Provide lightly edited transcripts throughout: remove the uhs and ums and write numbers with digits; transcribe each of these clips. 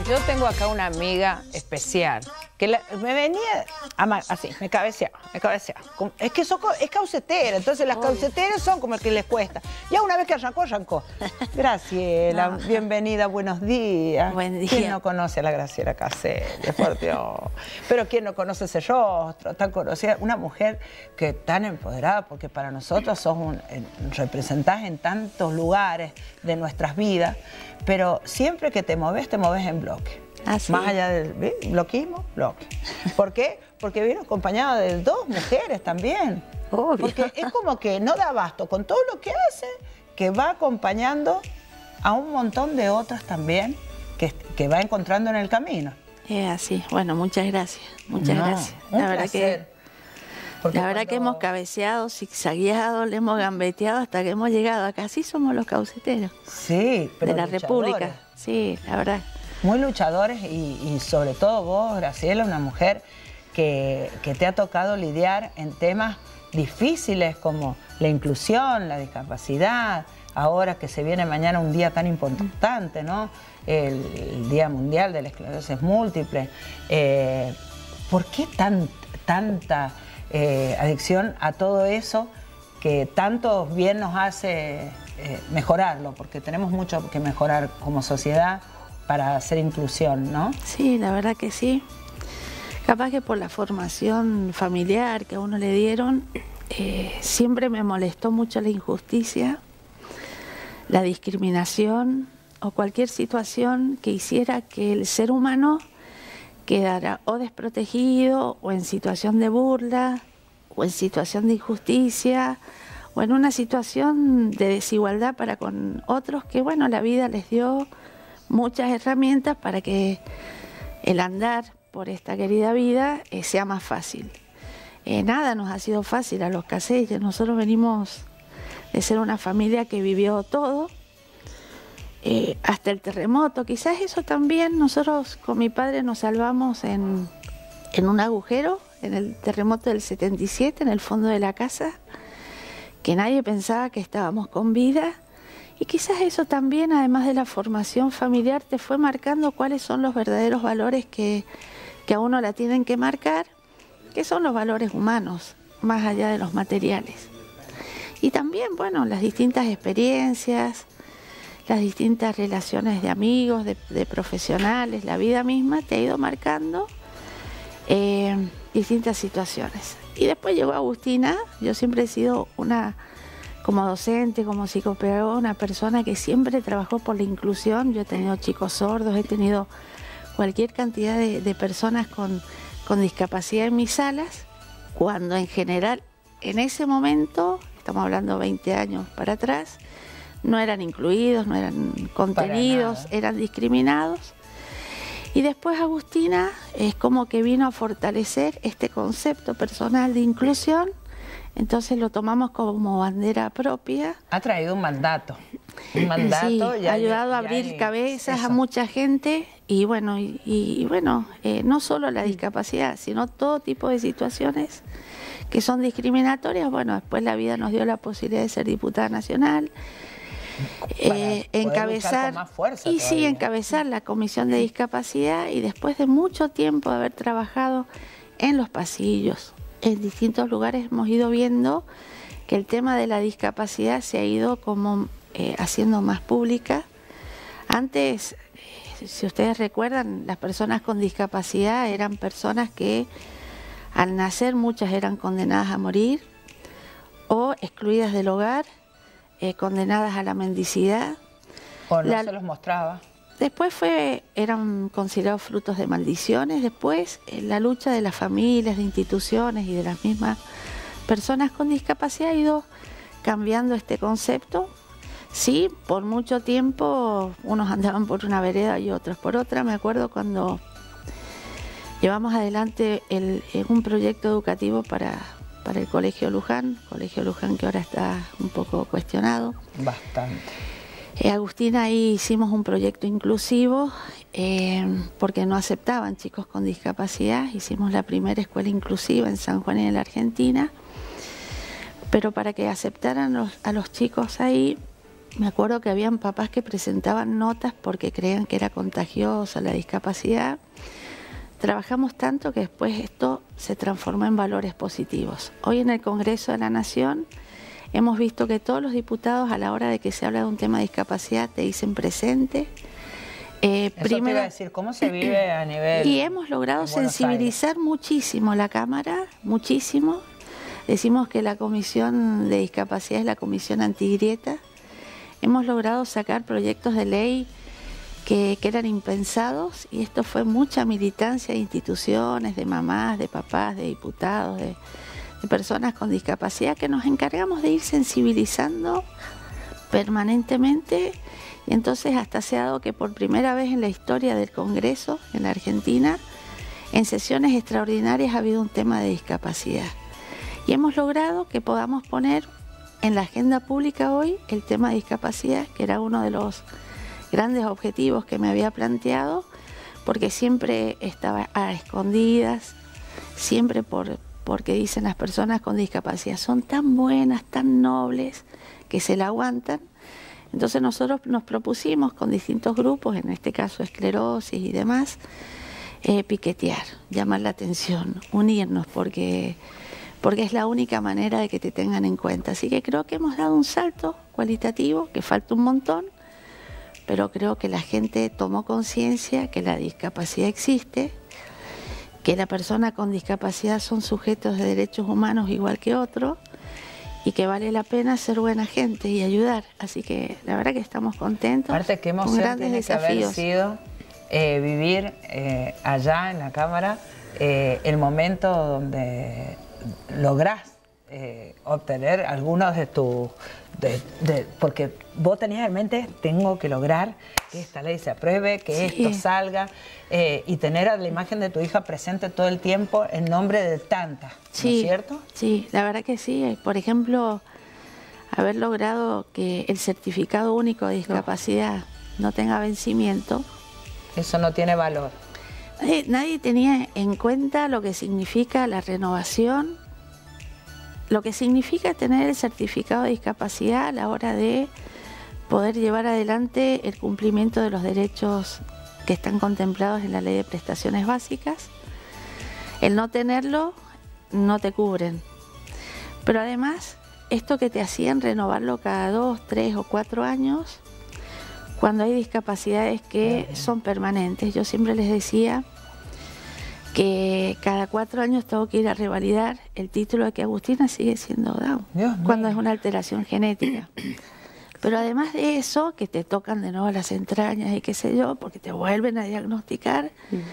Yo tengo acá una amiga especial que me venía así, me cabeceaba. Es que es caucetera, entonces las cauceteras son como el que les cuesta. Ya una vez que arrancó, arrancó. Graciela, bienvenida, buenos días. Buen día. ¿Quién no conoce a la Graciela Caselli? Por Dios. Pero ¿quién no conoce ese rostro tan conocida? Una mujer que tan empoderada, porque para nosotros sos representás en tantos lugares de nuestras vidas, pero siempre que te moves en bloque. Así. Más allá del bloquismo, bloque. ¿Por qué? Porque vino acompañada de dos mujeres también. Obvio. Porque es como que no da abasto con todo lo que hace, que va acompañando a un montón de otras también que va encontrando en el camino. Es así. Bueno, muchas gracias. Muchas gracias. La verdad que hemos cabeceado, zigzagueado, le hemos gambeteado hasta que hemos llegado acá. Así somos los cauceteros. Sí, pero de la República. Sí, la verdad. Muy luchadores y sobre todo vos, Graciela, una mujer que te ha tocado lidiar en temas difíciles como la inclusión, la discapacidad, ahora que se viene mañana un día tan importante, ¿no? El Día Mundial de la Esclerosis Múltiple. ¿Por qué tanta adicción a todo eso que tanto bien nos hace mejorarlo? Porque tenemos mucho que mejorar como sociedad para hacer inclusión, ¿no? Sí, la verdad que sí. Capaz que por la formación familiar que a uno le dieron, siempre me molestó mucho la injusticia, la discriminación o cualquier situación que hiciera que el ser humano quedara o desprotegido o en situación de burla o en situación de injusticia o en una situación de desigualdad para con otros que, bueno, la vida les dio muchas herramientas para que el andar por esta querida vida sea más fácil. Nada nos ha sido fácil a los Caselli. Nosotros venimos de ser una familia que vivió todo, hasta el terremoto. Quizás eso también, nosotros con mi padre nos salvamos en un agujero, en el terremoto del 77, en el fondo de la casa, que nadie pensaba que estábamos con vida. Y quizás eso también, además de la formación familiar, te fue marcando cuáles son los verdaderos valores que a uno la tienen que marcar, que son los valores humanos, más allá de los materiales. Y también, bueno, las distintas experiencias, las distintas relaciones de amigos, de profesionales, la vida misma te ha ido marcando distintas situaciones. Y después llegó Agustina. Yo siempre he sido como docente, como psicopedagoga, una persona que siempre trabajó por la inclusión. Yo he tenido chicos sordos, he tenido cualquier cantidad de personas con discapacidad en mis salas, cuando en general, en ese momento, estamos hablando 20 años para atrás, no eran incluidos, no eran contenidos, eran discriminados. Y después Agustina es como que vino a fortalecer este concepto personal de inclusión. Entonces lo tomamos como bandera propia. Ha traído un mandato. Un mandato. Sí, ha ayudado a abrir cabezas a mucha gente. Y bueno, no solo la discapacidad, sino todo tipo de situaciones que son discriminatorias. Bueno, después la vida nos dio la posibilidad de ser diputada nacional. Encabezar encabezar la Comisión de Discapacidad, y después de mucho tiempo de haber trabajado en los pasillos, en distintos lugares, hemos ido viendo que el tema de la discapacidad se ha ido como haciendo más pública. Antes, si ustedes recuerdan, las personas con discapacidad eran personas que al nacer muchas eran condenadas a morir o excluidas del hogar, condenadas a la mendicidad. O no se los mostraba. Después eran considerados frutos de maldiciones. Después la lucha de las familias, de instituciones y de las mismas personas con discapacidad ha ido cambiando este concepto. Sí, por mucho tiempo unos andaban por una vereda y otros por otra. Me acuerdo cuando llevamos adelante un proyecto educativo para el Colegio Luján que ahora está un poco cuestionado. Bastante. Agustina, ahí hicimos un proyecto inclusivo porque no aceptaban chicos con discapacidad. Hicimos la primera escuela inclusiva en San Juan y en la Argentina, pero para que aceptaran a los chicos ahí me acuerdo que habían papás que presentaban notas porque creían que era contagiosa la discapacidad. Trabajamos tanto que después esto se transformó en valores positivos. Hoy en el Congreso de la Nación hemos visto que todos los diputados, a la hora de que se habla de un tema de discapacidad, te dicen presente. Eso primero, te iba a decir, ¿cómo se vive a nivel? Y hemos logrado sensibilizar muchísimo la Cámara, muchísimo. Decimos que la Comisión de Discapacidad es la comisión antigrieta. Hemos logrado sacar proyectos de ley que eran impensados, y esto fue mucha militancia de instituciones, de mamás, de papás, de diputados, de personas con discapacidad, que nos encargamos de ir sensibilizando permanentemente. Y entonces hasta se ha dado que por primera vez en la historia del Congreso en la Argentina, en sesiones extraordinarias ha habido un tema de discapacidad. Y hemos logrado que podamos poner en la agenda pública hoy el tema de discapacidad, que era uno de los grandes objetivos que me había planteado, porque siempre estaba a escondidas, siempre porque dicen las personas con discapacidad son tan buenas, tan nobles, que se la aguantan. Entonces nosotros nos propusimos con distintos grupos, en este caso esclerosis y demás, piquetear, llamar la atención, unirnos, porque es la única manera de que te tengan en cuenta. Así que creo que hemos dado un salto cualitativo, que falta un montón, pero creo que la gente tomó conciencia que la discapacidad existe, que la persona con discapacidad son sujetos de derechos humanos igual que otros, y que vale la pena ser buena gente y ayudar. Así que la verdad que estamos contentos. Aparte, qué emoción tiene que haber sido vivir allá en la Cámara el momento donde lográs obtener algunos de tus... porque vos tenías en mente, tengo que lograr que esta ley se apruebe, que esto salga, y tener a la imagen de tu hija presente todo el tiempo en nombre de tantas, ¿no es cierto? Sí, la verdad que sí. Por ejemplo, haber logrado que el certificado único de discapacidad no tenga vencimiento. Eso no tiene valor. Nadie tenía en cuenta lo que significa la renovación, lo que significa tener el certificado de discapacidad a la hora de poder llevar adelante el cumplimiento de los derechos que están contemplados en la Ley de Prestaciones Básicas. El no tenerlo, no te cubren. Pero además, esto que te hacían renovarlo cada 2, 3 o 4 años, cuando hay discapacidades que son permanentes. Yo siempre les decía que cada 4 años tengo que ir a revalidar el título de que Agustina sigue siendo Down, cuando es una alteración genética. Pero además de eso, que te tocan de nuevo las entrañas y qué sé yo, porque te vuelven a diagnosticar,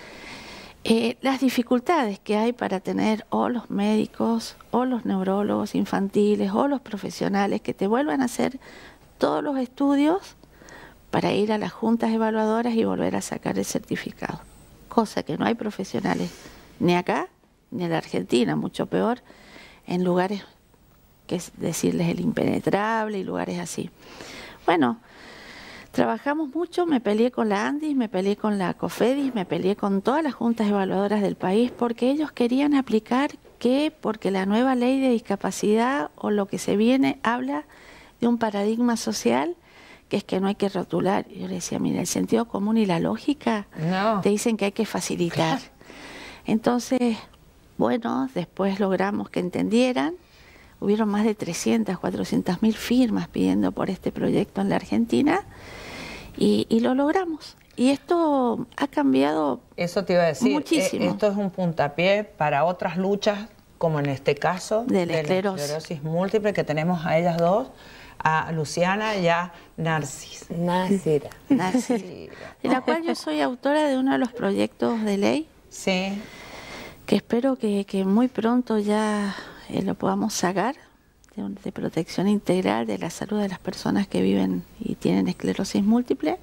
las dificultades que hay para tener o los médicos, o los neurólogos infantiles, o los profesionales que te vuelvan a hacer todos los estudios para ir a las juntas evaluadoras y volver a sacar el certificado. Cosa que no hay profesionales ni acá ni en la Argentina, mucho peor en lugares, que es decirles el impenetrable y lugares así. Bueno, trabajamos mucho, me peleé con la ANDIS, me peleé con la COFEDIS, me peleé con todas las juntas evaluadoras del país, porque ellos querían aplicar porque la nueva ley de discapacidad o lo que se viene habla de un paradigma social, que es que no hay que rotular. Yo le decía, mira, el sentido común y la lógica te dicen que hay que facilitar. Entonces, bueno, después logramos que entendieran. Hubieron más de 300, 400.000 firmas pidiendo por este proyecto en la Argentina y lo logramos. Y esto ha cambiado. Eso te iba a decir, muchísimo. Esto es un puntapié para otras luchas, como en este caso de la esclerosis múltiple, que tenemos a ellas dos, a Luciana y a Narcira. De la cual yo soy autora de uno de los proyectos de ley. Sí. Que espero que muy pronto ya lo podamos sacar, de protección integral de la salud de las personas que viven y tienen esclerosis múltiple,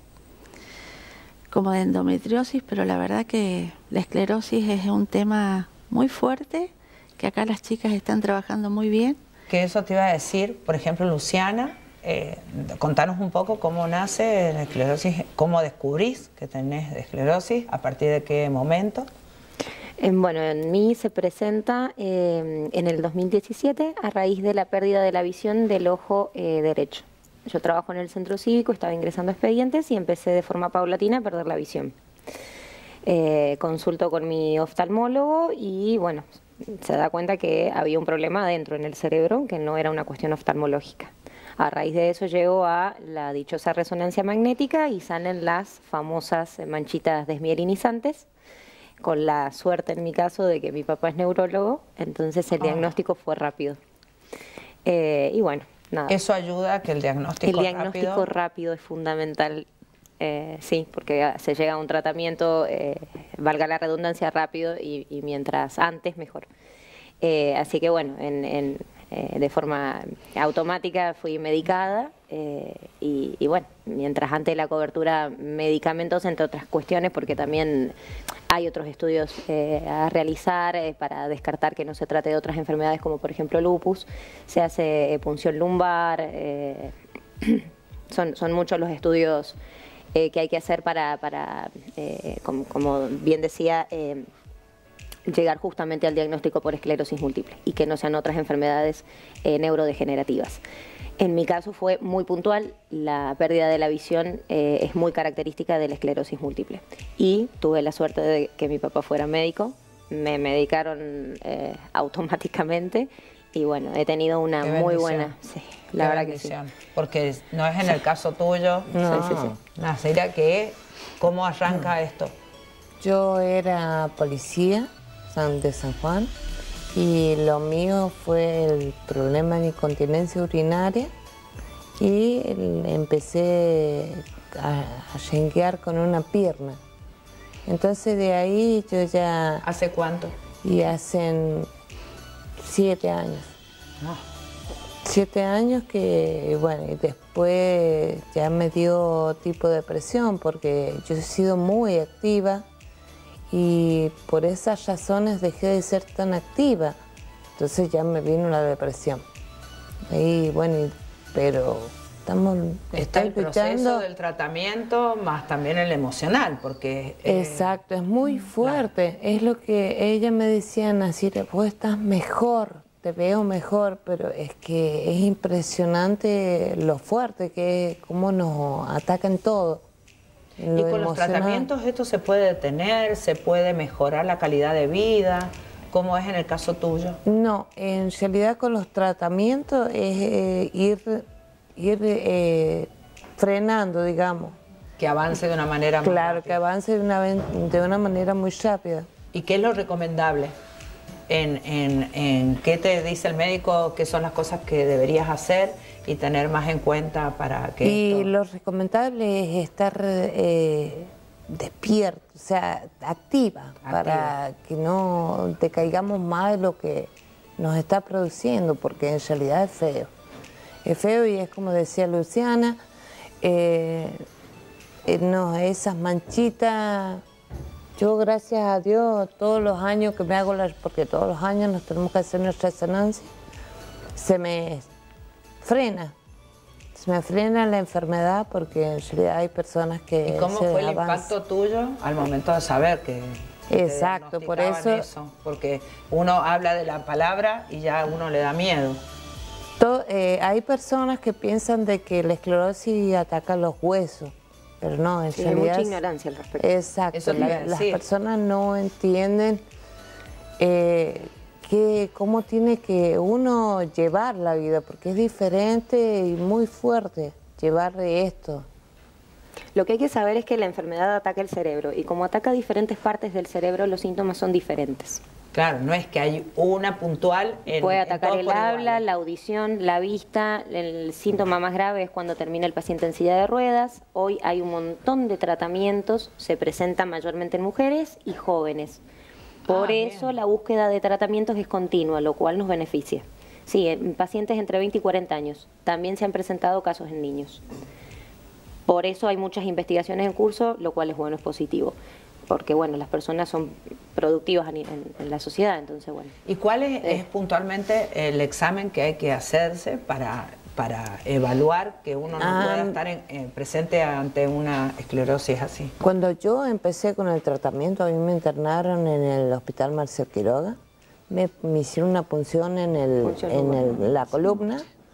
como de endometriosis, pero la verdad que la esclerosis es un tema muy fuerte, que acá las chicas están trabajando muy bien. Que eso te iba a decir, por ejemplo, Luciana, contanos un poco cómo nace la esclerosis, cómo descubrís que tenés esclerosis, a partir de qué momento. Bueno, en mí se presenta en el 2017 a raíz de la pérdida de la visión del ojo derecho. yo trabajo en el centro cívico, estaba ingresando expedientes y empecé de forma paulatina a perder la visión. Consulto con mi oftalmólogo y bueno, se da cuenta que había un problema adentro en el cerebro, que no era una cuestión oftalmológica. A raíz de eso llego a la dichosa resonancia magnética y salen las famosas manchitas desmielinizantes, con la suerte en mi caso de que mi papá es neurólogo, entonces el diagnóstico fue rápido. Y bueno, nada. ¿Eso ayuda a que el diagnóstico rápido es fundamental? Sí, porque se llega a un tratamiento, valga la redundancia, rápido y mientras antes mejor. Así que bueno, de forma automática fui medicada y bueno, mientras antes la cobertura medicamentos, entre otras cuestiones, porque también hay otros estudios a realizar para descartar que no se trate de otras enfermedades como por ejemplo lupus, se hace punción lumbar, son muchos los estudios que hay que hacer para como bien decía, llegar justamente al diagnóstico por esclerosis múltiple y que no sean otras enfermedades neurodegenerativas. En mi caso fue muy puntual, la pérdida de la visión es muy característica de la esclerosis múltiple y tuve la suerte de que mi papá fuera médico, me medicaron automáticamente y bueno, he tenido una muy buena, sí, la verdad que sí. Porque no es en el caso tuyo, no. Sí. Nacira, ¿cómo arranca esto? Yo era policía de San Juan y lo mío fue el problema de incontinencia urinaria y empecé a yenguear con una pierna. Entonces de ahí yo ya... ¿Hace cuánto? Y hacen 7 años. 7 años que, bueno, y después ya me dio tipo de depresión porque yo he sido muy activa y por esas razones dejé de ser tan activa. Entonces ya me vino la depresión. Y bueno, pero está el proceso del tratamiento más también el emocional, porque... Exacto, es muy fuerte. Claro. Es lo que ella me decía, Nacira, vos estás mejor, te veo mejor, pero es que es impresionante lo fuerte que es, cómo nos atacan todo. Y con los tratamientos esto se puede detener, se puede mejorar la calidad de vida, ¿cómo es en el caso tuyo? No, en realidad con los tratamientos es ir frenando, digamos. Que avance de una manera muy rápida. Que avance de una manera muy rápida. ¿Y qué es lo recomendable? ¿En qué te dice el médico qué son las cosas que deberías hacer y tener más en cuenta para que Y lo recomendable es estar despierto, o sea, activa, para que no decaigamos más de lo que nos está produciendo, porque en realidad es feo. Es feo y es como decía Luciana, no, esas manchitas, yo gracias a Dios todos los años que me hago porque todos los años nos tenemos que hacer nuestra resonancia, se me frena la enfermedad porque en realidad hay personas que ¿Y cómo fue el impacto tuyo al momento de saber que exacto, por eso? Porque uno habla de la palabra y ya a uno le da miedo. Hay personas que piensan de que la esclerosis ataca los huesos, pero no, en realidad... Hay mucha ignorancia al respecto. Exacto, las personas no entienden cómo tiene que uno llevar la vida, porque es diferente y muy fuerte llevar esto. Lo que hay que saber es que la enfermedad ataca el cerebro y como ataca diferentes partes del cerebro, los síntomas son diferentes. Claro, no es que hay una puntual puede atacar el habla, la audición, la vista. El síntoma más grave es cuando termina el paciente en silla de ruedas. Hoy hay un montón de tratamientos, se presentan mayormente en mujeres y jóvenes. Por eso bien. La búsqueda de tratamientos es continua, lo cual nos beneficia. Sí, en pacientes entre 20 y 40 años. También se han presentado casos en niños. Por eso hay muchas investigaciones en curso, lo cual es bueno, es positivo. Porque bueno, las personas son productivas en la sociedad, entonces bueno. ¿Y cuál es puntualmente el examen que hay que hacerse para evaluar que uno no pueda estar presente ante una esclerosis así? Cuando yo empecé con el tratamiento, a mí me internaron en el Hospital Marcel Quiroga, me hicieron una punción en la columna,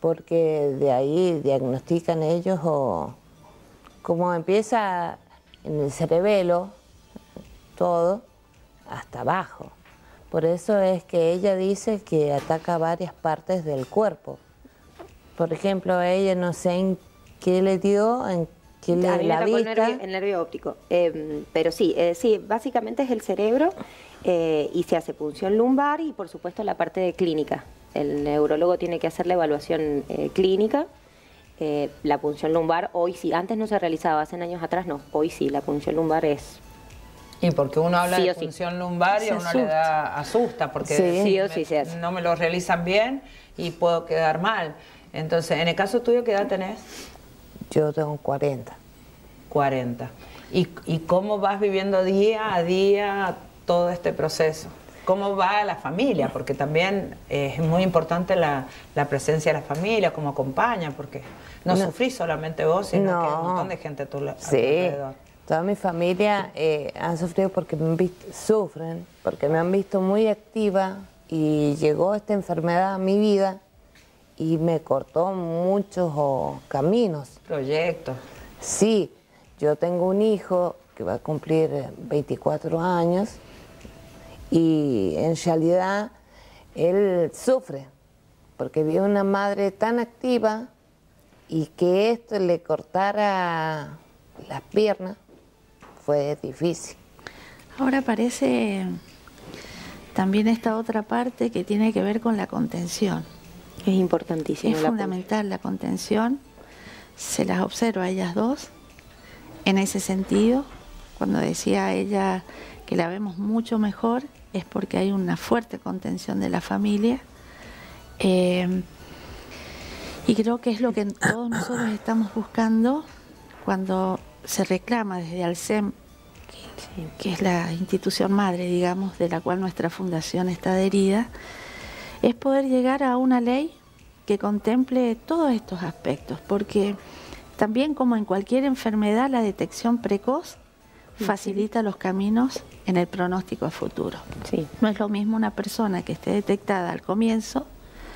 porque de ahí diagnostican ellos o como empieza en el cerebelo, todo, hasta abajo. Por eso es que ella dice que ataca varias partes del cuerpo. Por ejemplo, a ella no sé en qué le dio, en qué le dio la vista. El nervio óptico. Pero sí, básicamente es el cerebro y se hace punción lumbar y por supuesto la parte de clínica. El neurólogo tiene que hacer la evaluación clínica. La punción lumbar hoy sí, antes no se realizaba, hace años atrás no, hoy sí, la punción lumbar es... Y porque uno habla de punción lumbar y a uno le da asusta, porque no me lo realizan bien y puedo quedar mal. Entonces, en el caso tuyo, ¿qué edad tenés? Yo tengo 40. 40. ¿Y cómo vas viviendo día a día todo este proceso? ¿Cómo va la familia? Porque también es muy importante la presencia de la familia, cómo acompaña, porque no sufrís solamente vos, sino que hay un montón de gente a tu alrededor. Toda mi familia han sufrido porque sufren, porque me han visto muy activa y llegó esta enfermedad a mi vida y me cortó muchos caminos. Proyectos. Sí, yo tengo un hijo que va a cumplir 24 años y en realidad él sufre porque vio una madre tan activa y que esto le cortara las piernas fue difícil. Ahora aparece también esta otra parte que tiene que ver con la contención. Es importantísimo. Es fundamental la contención. Se las observa a ellas dos en ese sentido. Cuando decía ella que la vemos mucho mejor, es porque hay una fuerte contención de la familia. Y creo que es lo que todos nosotros estamos buscando cuando se reclama desde Alcem, que es la institución madre, digamos, de la cual nuestra fundación está adherida, es poder llegar a una ley que contemple todos estos aspectos, porque también como en cualquier enfermedad, la detección precoz facilita los caminos en el pronóstico a futuro. Sí. No es lo mismo una persona que esté detectada al comienzo,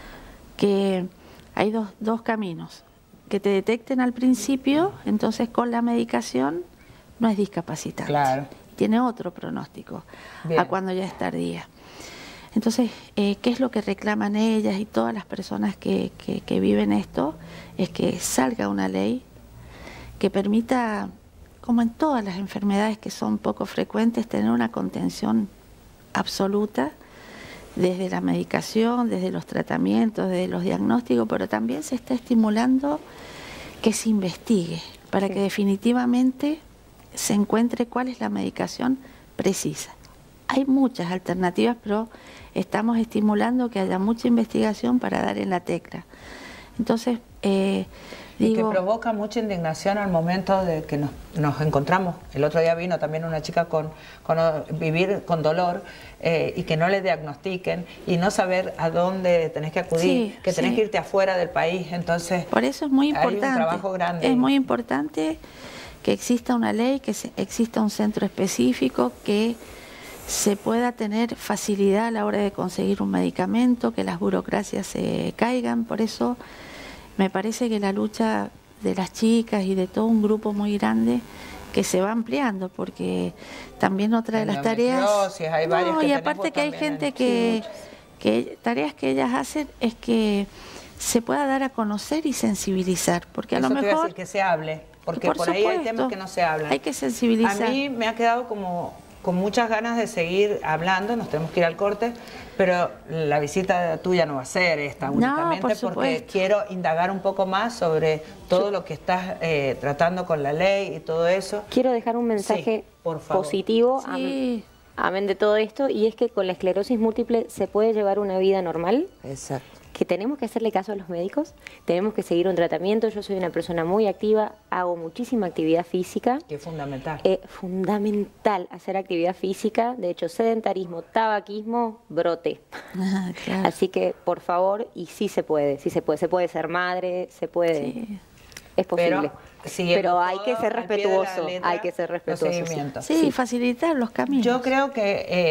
que hay dos caminos, que te detecten al principio, entonces con la medicación no es discapacitante. Claro. Tiene otro pronóstico a cuando ya es tardía. Entonces, ¿qué es lo que reclaman ellas y todas las personas que viven esto? Es que salga una ley que permita, como en todas las enfermedades que son poco frecuentes, tener una contención absoluta desde la medicación, desde los tratamientos, desde los diagnósticos, pero también se está estimulando que se investigue para que definitivamente se encuentre cuál es la medicación precisa. Hay muchas alternativas, pero estamos estimulando que haya mucha investigación para dar en la tecla. Entonces, y que provoca mucha indignación al momento de que nos encontramos. El otro día vino también una chica con vivir con dolor y que no le diagnostiquen y no saber a dónde tenés que acudir, que tenés que irte afuera del país. Entonces, por eso es muy importante. Hay un trabajo grande. Es muy importante que exista una ley, que exista un centro específico, que se pueda tener facilidad a la hora de conseguir un medicamento, que las burocracias se caigan. Por eso me parece que la lucha de las chicas y de todo un grupo muy grande que se va ampliando, porque también otra de las tareas... y aparte que hay gente que tareas que ellas hacen es que se pueda dar a conocer y sensibilizar, porque a lo mejor... Te iba a decir que se hable, porque por ahí hay temas que no se hablan. Hay que sensibilizar. A mí me ha quedado como con muchas ganas de seguir hablando, nos tenemos que ir al corte, pero la visita tuya no va a ser esta únicamente, porque quiero indagar un poco más sobre todo lo que estás tratando con la ley y todo eso. Quiero dejar un mensaje positivo, amén de todo esto, y es que con la esclerosis múltiple se puede llevar una vida normal. Exacto. Que tenemos que hacerle caso a los médicos, tenemos que seguir un tratamiento. Yo soy una persona muy activa, hago muchísima actividad física. Que es fundamental. Fundamental hacer actividad física. De hecho, sedentarismo, tabaquismo, brote. Claro. Así que, por favor, y sí se puede. Se puede ser madre, se puede. Sí. Es posible. Pero hay que ser respetuoso. Hay que ser respetuoso. Sí, facilitar los caminos. Yo creo que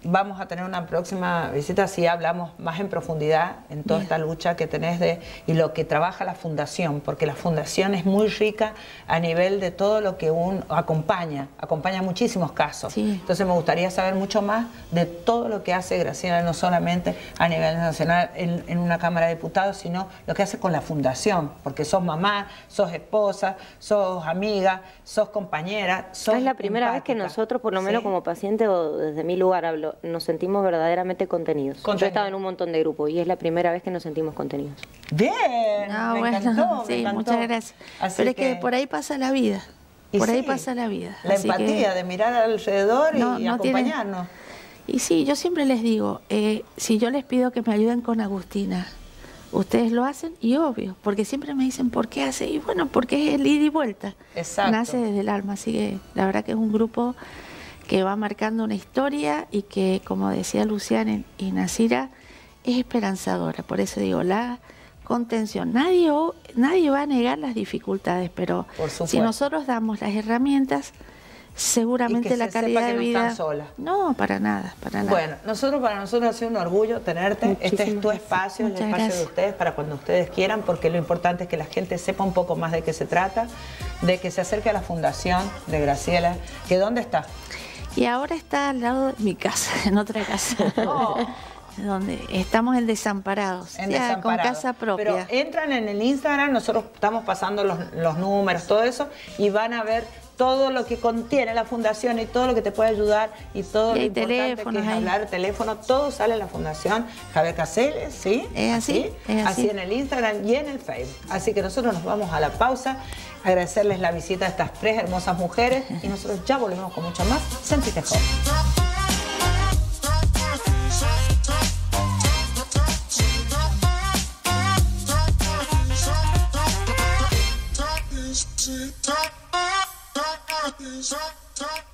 vamos a tener una próxima visita, si hablamos más en profundidad en toda esta lucha que tenés y lo que trabaja la Fundación, porque la Fundación es muy rica a nivel de todo lo que acompaña muchísimos casos. Sí. Entonces me gustaría saber mucho más de todo lo que hace Graciela, no solamente a nivel nacional en una Cámara de Diputados, sino lo que hace con la Fundación, porque sos mamá, sos esposa, sos amiga, sos compañera, sos es la primera vez que nosotros, por lo menos como paciente o desde mi lugar hablo, nos sentimos verdaderamente contenidos. Yo he estado en un montón de grupos y es la primera vez que nos sentimos contenidos. Bien, me encantó. Muchas gracias. Así pero es que por ahí pasa la vida. Por ahí pasa la vida. La empatía de mirar alrededor y acompañarnos. Y sí, yo siempre les digo, si yo les pido que me ayuden con Agustina, ustedes lo hacen, y obvio, porque siempre me dicen, ¿por qué hace? Y bueno, porque es el ida y vuelta. Exacto. Nace desde el alma, así que la verdad que es un grupo que va marcando una historia y que, como decía Luciana y Nasira, es esperanzadora. Por eso digo, la contención. Nadie va a negar las dificultades, pero si nosotros damos las herramientas, seguramente la calidad de vida... No están solas. No, para nada, para nada. Bueno, para nosotros ha sido un orgullo tenerte. Este es tu espacio, el espacio de ustedes, para cuando ustedes quieran, porque lo importante es que la gente sepa un poco más de qué se trata, de que se acerque a la Fundación de Graciela. ¿Que dónde está? Y ahora está al lado de mi casa, en otra casa. Oh. Donde estamos en Desamparados, con casa propia. Pero entran en el Instagram, nosotros estamos pasando los números, todo eso, y van a ver todo lo que contiene la Fundación y todo lo que te puede ayudar y todo lo importante que es hablar, teléfono, todo sale en la Fundación Javier Caseles, ¿sí? Es así, es así. Así en el Instagram y en el Facebook. Así que nosotros nos vamos a la pausa, agradecerles la visita a estas 3 hermosas mujeres y nosotros ya volvemos con mucho más. Sentite joven. Talk.